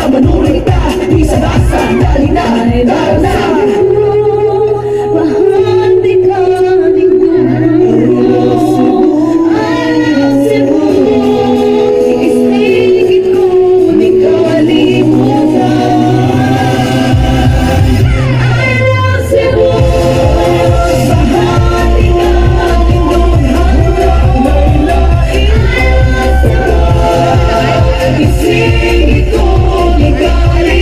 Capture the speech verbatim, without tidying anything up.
manuring ka, di sa basa, dali na, lalo na. Mahal di ka, di ko I love Cebu, istigit ko, di ka malimutan. I love Cebu, mahal di ka, di ko laylain. I love Cebu, istigit ko, di ka malimutan.